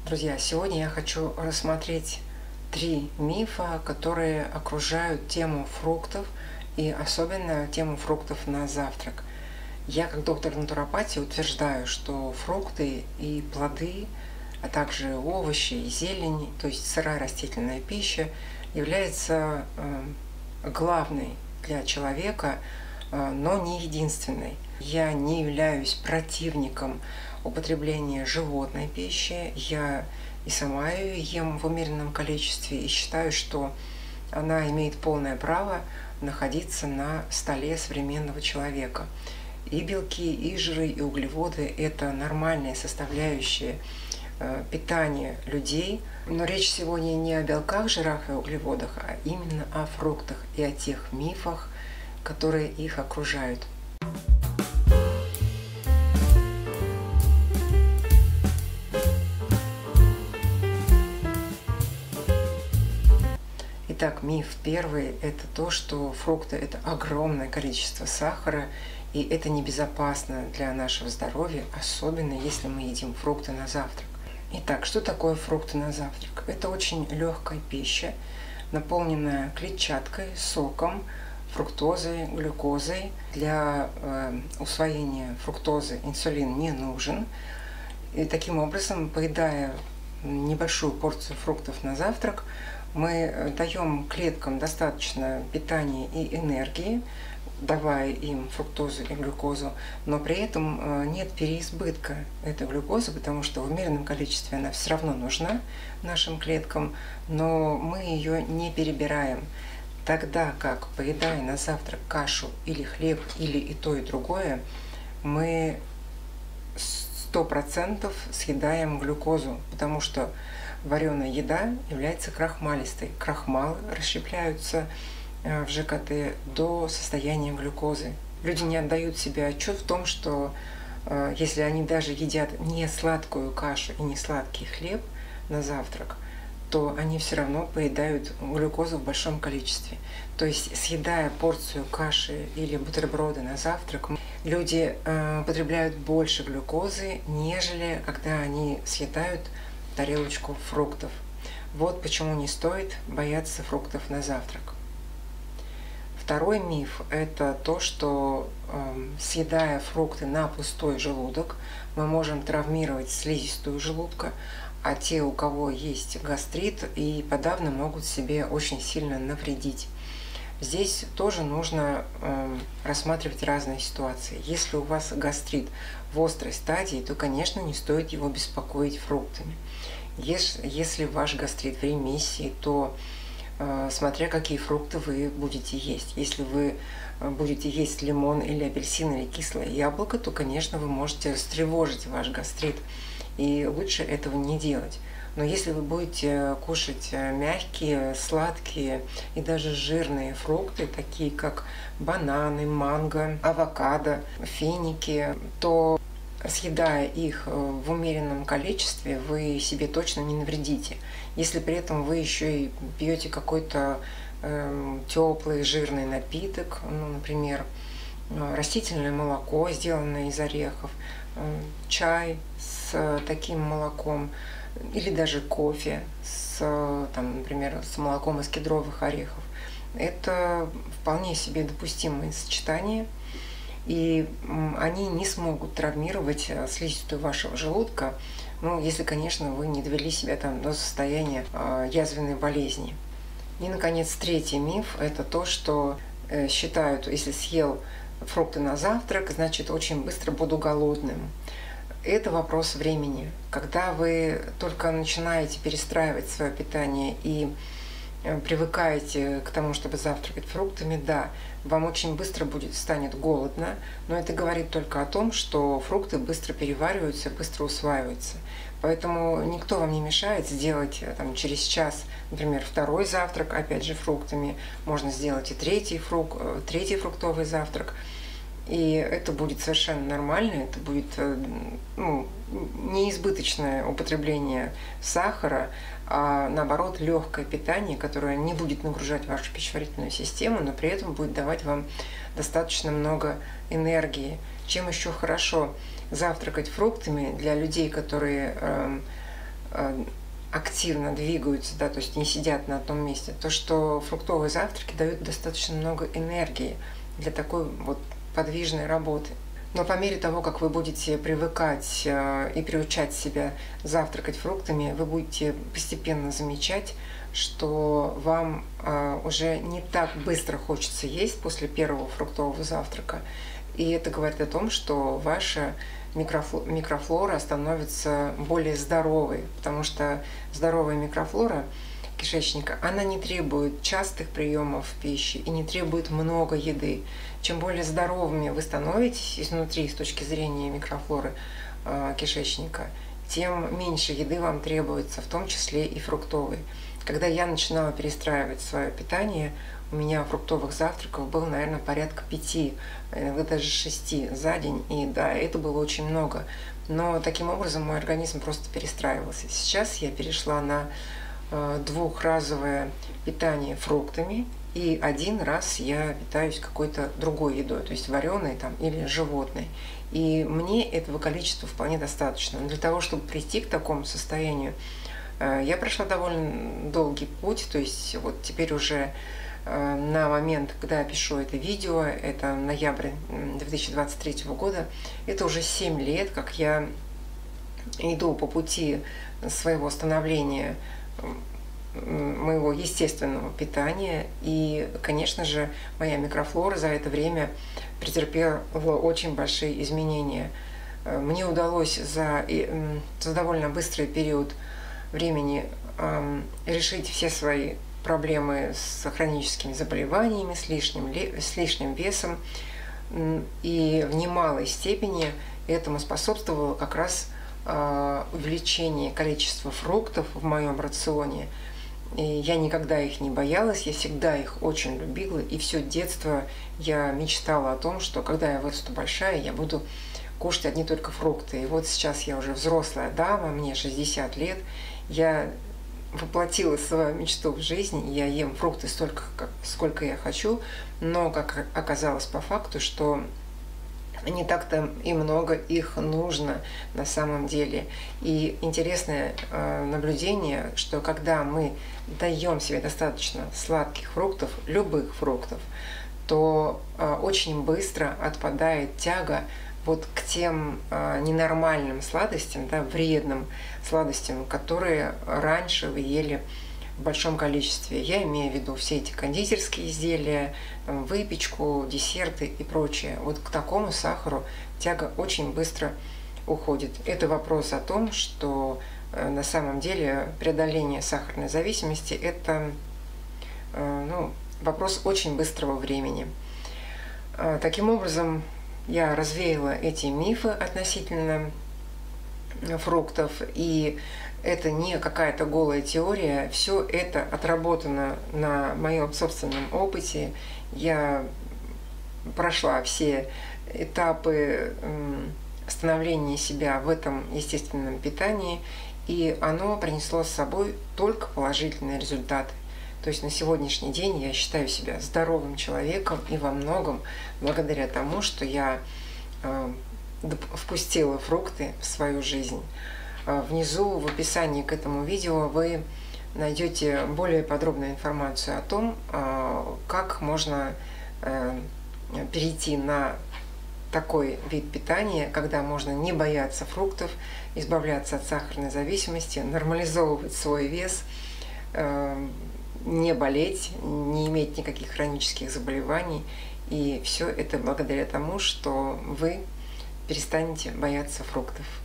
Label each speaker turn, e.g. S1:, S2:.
S1: Друзья, сегодня я хочу рассмотреть 3 мифа, которые окружают тему фруктов и особенно тему фруктов на завтрак. Я, как доктор натуропатии, утверждаю, что фрукты и плоды, а также овощи и зелень, то есть сырая растительная пища, является главной для человека, но не единственной. Я не являюсь противником употребления животной пищи. Я и сама ее ем в умеренном количестве и считаю, что она имеет полное право находиться на столе современного человека. И белки, и жиры, и углеводы – это нормальные составляющие питания людей. Но речь сегодня не о белках, жирах и углеводах, а именно о фруктах и о тех мифах, которые их окружают. Итак, миф первый – это то, что фрукты – это огромное количество сахара, и это небезопасно для нашего здоровья, особенно если мы едим фрукты на завтрак. Итак, что такое фрукты на завтрак? Это очень легкая пища, наполненная клетчаткой, соком, фруктозой, глюкозой. Для усвоения фруктозы инсулин не нужен. И таким образом, поедая небольшую порцию фруктов на завтрак, мы даем клеткам достаточно питания и энергии, давая им фруктозу и глюкозу, но при этом нет переизбытка этой глюкозы, потому что в умеренном количестве она все равно нужна нашим клеткам, но мы ее не перебираем. Тогда как, поедая на завтрак кашу или хлеб, или и то, и другое, мы 100% съедаем глюкозу, потому что вареная еда является крахмалистой. Крахмалы расщепляются в ЖКТ до состояния глюкозы. Люди не отдают себе отчет в том, что если они даже едят не сладкую кашу и не сладкий хлеб на завтрак, то они все равно поедают глюкозу в большом количестве. То есть, съедая порцию каши или бутерброда на завтрак, люди потребляют больше глюкозы, нежели когда они съедают тарелочку фруктов. Вот почему не стоит бояться фруктов на завтрак. Второй миф – это то, что съедая фрукты на пустой желудок, мы можем травмировать слизистую желудка, а те, у кого есть гастрит, и подавно могут себе очень сильно навредить. Здесь тоже нужно рассматривать разные ситуации. Если у вас гастрит в острой стадии, то, конечно, не стоит его беспокоить фруктами. Если ваш гастрит в ремиссии, то смотря какие фрукты вы будете есть. Если вы будете есть лимон или апельсин или кислое яблоко, то, конечно, вы можете растревожить ваш гастрит, и лучше этого не делать. Но если вы будете кушать мягкие, сладкие и даже жирные фрукты, такие как бананы, манго, авокадо, финики, то, съедая их в умеренном количестве, вы себе точно не навредите. Если при этом вы еще и пьете какой-то теплый жирный напиток, например, растительное молоко, сделанное из орехов, чай с таким молоком, или даже кофе например, с молоком из кедровых орехов, это вполне себе допустимые сочетания, и они не смогут травмировать слизистую вашего желудка, если, конечно, вы не довели себя до состояния язвенной болезни. И, наконец, третий миф – это то, что считают, если съел фрукты на завтрак, значит, очень быстро буду голодным. Это вопрос времени. Когда вы только начинаете перестраивать свое питание и привыкаете к тому, чтобы завтракать фруктами, да, вам очень быстро станет голодно, но это говорит только о том, что фрукты быстро перевариваются, быстро усваиваются. Поэтому никто вам не мешает сделать через час, например, второй завтрак, опять же, фруктами. Можно сделать и третий фруктовый завтрак. И это будет совершенно нормально, это будет неизбыточное употребление сахара, а наоборот легкое питание, которое не будет нагружать вашу пищеварительную систему, но при этом будет давать вам достаточно много энергии. Чем еще хорошо завтракать фруктами для людей, которые активно двигаются, да, то есть не сидят на одном месте, то что фруктовые завтраки дают достаточно много энергии для такой вот подвижной работы. Но по мере того, как вы будете привыкать и приучать себя завтракать фруктами, вы будете постепенно замечать, что вам уже не так быстро хочется есть после первого фруктового завтрака. И это говорит о том, что ваша микрофлора становится более здоровой, потому что здоровая микрофлора кишечника, она не требует частых приемов пищи и не требует много еды. Чем более здоровыми вы становитесь изнутри, с точки зрения микрофлоры кишечника, тем меньше еды вам требуется, в том числе и фруктовой. Когда я начинала перестраивать свое питание, у меня фруктовых завтраков было, наверное, порядка 5, иногда даже 6 за день. И да, это было очень много. Но таким образом мой организм просто перестраивался. Сейчас я перешла на двухразовое питание фруктами, и один раз я питаюсь какой-то другой едой, то есть вареной там или животной. И мне этого количества вполне достаточно. Но для того, чтобы прийти к такому состоянию, я прошла довольно долгий путь, то есть вот теперь уже на момент, когда я пишу это видео, это ноябрь 2023 года, это уже 7 лет, как я иду по пути своего становления моего естественного питания. И, конечно же, моя микрофлора за это время претерпела очень большие изменения. Мне удалось за довольно быстрый период времени решить все свои проблемы с хроническими заболеваниями, с лишним весом. И в немалой степени этому способствовало как раз увеличение количества фруктов в моем рационе. И я никогда их не боялась, я всегда их очень любила. И все детство я мечтала о том, что когда я вырасту большая, я буду кушать одни только фрукты. И вот сейчас я уже взрослая дама, мне 60 лет, я воплотила свою мечту в жизнь, я ем фрукты столько, сколько я хочу, но, как оказалось по факту, что не так-то и много их нужно на самом деле. И интересное наблюдение, что когда мы даем себе достаточно сладких фруктов, любых фруктов, то очень быстро отпадает тяга вот к тем ненормальным сладостям, да, вредным сладостям, которые раньше вы ели в большом количестве. Я имею в виду все эти кондитерские изделия, выпечку, десерты и прочее. Вот к такому сахару тяга очень быстро уходит. Это вопрос о том, что на самом деле преодоление сахарной зависимости – это вопрос очень быстрого времени. Таким образом, я развеяла эти мифы относительно фруктов, и это не какая-то голая теория, все это отработано на моем собственном опыте. Я прошла все этапы становления себя в этом естественном питании, и оно принесло с собой только положительные результаты. То есть на сегодняшний день я считаю себя здоровым человеком, и во многом благодаря тому, что я впустила фрукты в свою жизнь. Внизу в описании к этому видео вы найдете более подробную информацию о том, как можно перейти на такой вид питания, когда можно не бояться фруктов, избавляться от сахарной зависимости, нормализовывать свой вес, не болеть, не иметь никаких хронических заболеваний. И все это благодаря тому, что вы перестанете бояться фруктов.